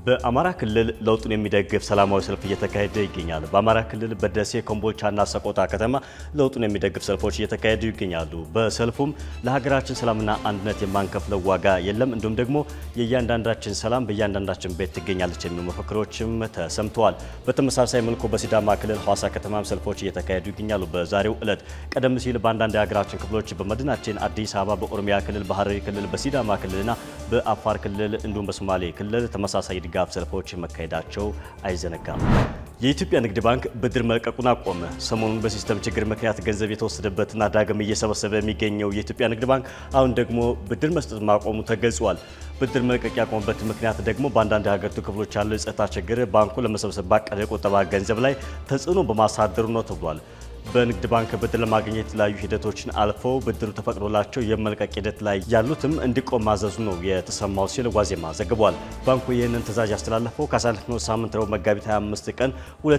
በአማራ ክልል ለውጡን የሚደግፍ ሰላማዊ ሰልፍ እየተካሄደ ይገኛል። በአማራ ክልል በደሴ ኮምቦልቻና ሰቆጣ ከተማ ለውጡን የሚደግፍ ሰልፎች እየተካሄዱ ይገኛሉ። በሰልፉም ለሀገራችን ሰላምና አንድነት የማንከፍለው ዋጋ የለም እንዲሁም ደግሞ የእያንዳንዳችን ሰላም በእያንዳንዳችን ቤት ትገኛለች የሚሉ መፈክሮችም ተሰምተዋል። በተመሳሳይ መልኩ በሲዳማ ክልል ሐዋሳ ከተማም ሰልፎች እየተካሄዱ ይገኛሉ። በዛሬው ዕለት ቀደም ሲል በአንዳንድ የሀገራችን ክፍሎች በመዲናችን አዲስ አበባ፣ በኦሮሚያ ክልል፣ በሐረሪ ክልል፣ በሲዳማ ክልልና በአፋር ክልል እንዲሁም በሶማሌ ክልል ተመሳሳይ ድጋፍ ሰልፎች መካሄዳቸው አይዘነጋም። የኢትዮጵያ ንግድ ባንክ ብድር መልቀቁን አቆመ። ሰሞኑን በሲስተም ችግር ምክንያት ገንዘብ የተወሰደበትና ዳግም እየሰበሰበ የሚገኘው የኢትዮጵያ ንግድ ባንክ አሁን ደግሞ ብድር መስጠት ማቆሙ ተገልጿል። ብድር መልቀቅ ያቆመበት ምክንያት ደግሞ በአንዳንድ የሀገሪቱ ክፍሎች ያለው የጸጥታ ችግር ባንኩ ለመሰብሰብ ባቀደ የቁጠባ ገንዘብ ላይ ተጽዕኖ በማሳደሩ ነው ተብሏል። በንግድ ባንክ ብድር ለማግኘት የተለያዩ ሂደቶችን አልፈው ብድሩ ተፈቅዶላቸው የመልቀቅ ሂደት ላይ ያሉትም እንዲቆም ማዘዙ ነው የተሰማው ሲል ዋዜማ ዘግቧል። ባንኩ ይህንን ትዕዛዝ ያስተላለፈው ካሳለፍነው ሳምንት ረቡዕ መጋቢት 25 ቀን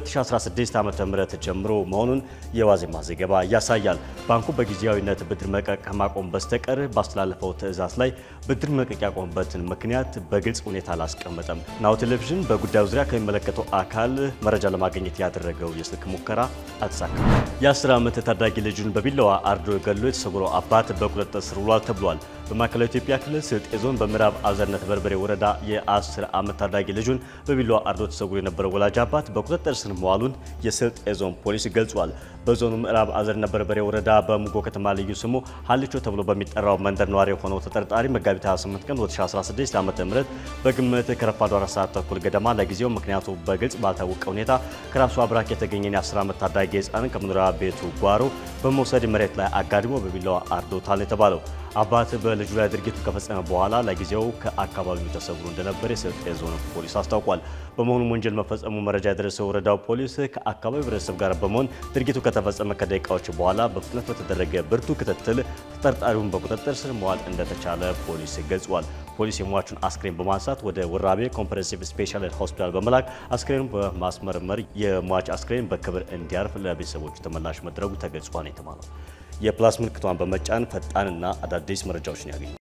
2016 ዓ.ም ጀምሮ መሆኑን የዋዜማ ዘገባ ያሳያል። ባንኩ በጊዜያዊነት ብድር መልቀቅ ከማቆም በስተቀር ባስተላለፈው ትዕዛዝ ላይ ብድር መልቀቅ ያቆመበትን ምክንያት በግልጽ ሁኔታ አላስቀመጠም። ናሁ ቴሌቪዥን በጉዳዩ ዙሪያ ከሚመለከተው አካል መረጃ ለማግኘት ያደረገው የስልክ ሙከራ አልተሳካም። የ10 ዓመት ታዳጊ ልጁን በቢላዋ አርዶ ገሎ የተሰወረው አባት በቁጥጥር ስር ውሏል ተብሏል። በማዕከላዊ ኢትዮጵያ ክልል ስልጤ ዞን በምዕራብ አዘርነት በርበሬ ወረዳ የ10 ዓመት ታዳጊ ልጁን በቢላዋ አርዶ ተሰውሮ የነበረው ወላጅ አባት በቁጥጥር ስር መዋሉን የስልጤ ዞን ፖሊስ ገልጿል። በዞኑ ምዕራብ አዘርነት በርበሬ ወረዳ በሙጎ ከተማ ልዩ ስሙ ሀልቾ ተብሎ በሚጠራው መንደር ነዋሪ የሆነው ተጠርጣሪ መጋቢት 28 ቀን 2016 ዓ.ም በግምት ከረፋዱ 4 ሰዓት ተኩል ገደማ ለጊዜው ምክንያቱ በግልጽ ባልታወቀ ሁኔታ ከራሱ አብራክ የተገኘን የ10 ዓመት ታዳጊ ሕፃን ከመኖሪያ ቤቱ ጓሮ በመውሰድ መሬት ላይ አጋድሞ በቢላዋ አርዶታል የተባለው አባት በልጁ ላይ ድርጊቱ ከፈጸመ በኋላ ለጊዜው ከአካባቢው ተሰውሮ እንደነበር የስልጤ ዞን ፖሊስ አስታውቋል። በመሆኑም ወንጀል መፈጸሙ መረጃ የደረሰው ወረዳው ፖሊስ ከአካባቢው ህብረተሰብ ጋር በመሆን ድርጊቱ ከተፈጸመ ከደቂቃዎች በኋላ በፍጥነት በተደረገ ብርቱ ክትትል ተጠርጣሪውን በቁጥጥር ስር መዋል እንደተቻለ ፖሊስ ገልጿል። ፖሊስ የሟቹን አስክሬን በማንሳት ወደ ወራቤ ኮምፕሬሄንሲቭ ስፔሻሊቲ ሆስፒታል በመላክ አስክሬኑን በማስመርመር የሟች አስክሬን በክብር እንዲያርፍ ለቤተሰቦቹ ተመላሽ መድረጉ ተገልጿል የተባለው የፕላስ ምልክቷን በመጫን ፈጣንና አዳዲስ መረጃዎችን ያገኙ።